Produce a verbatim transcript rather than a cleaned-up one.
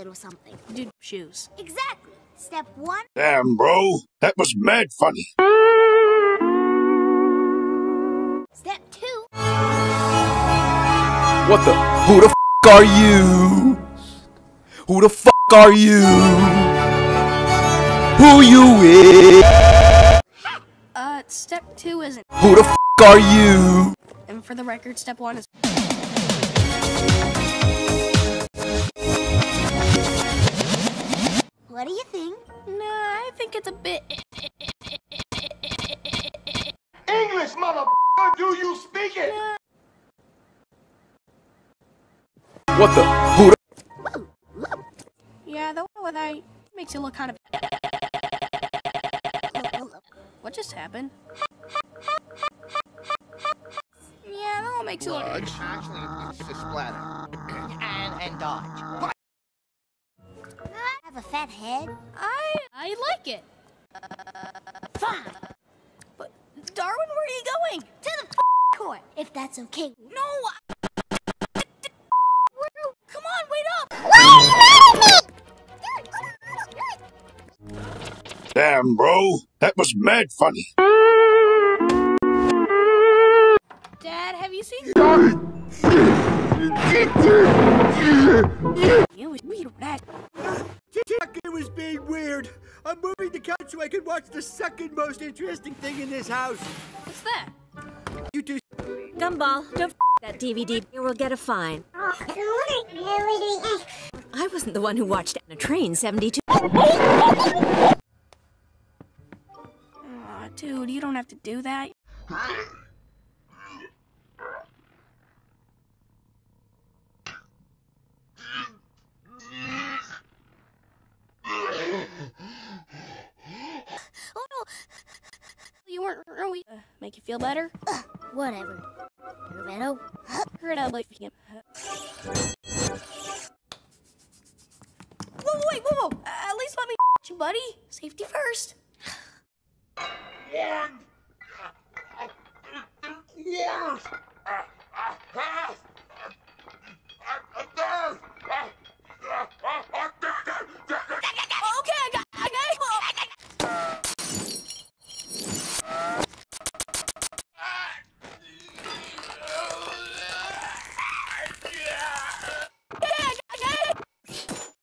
or something. Dude, shoes. Exactly. Step one. Damn, bro. That was mad funny. Step two. What the? Who the f are you? Who the f are you? Who you is? Uh, step two isn't. Who the f are you? And for the record, step one is. What do you think? Nah, I think it's a bit. English, motherfucker, do you speak it? What the? Who the? Yeah, the one with I makes you look kind of. What just happened? Yeah, that one makes you look. Actually, it's a splatter. and and dodge. I have a fat head. I I like it. Fine. But Darwin, where are you going? To the court, if that's okay. No. Come on, wait up. Why are you mad at me? Damn, bro. That was mad funny. Dad, have you seen? You was weird, Dad. It was being weird. I'm moving the couch so I can watch the second most interesting thing in this house. What's that? You two. Gumball, don't f that D V D or we'll get a fine. I wasn't the one who watched it on a train seventy-two. Aw, dude, you don't have to do that. Oh no! You weren't really uh, make you feel better? Uh, whatever. Roberto. Heard I like him. Whoa, wait, whoa, whoa! Uh, at least let me you, buddy. Safety first. One. One.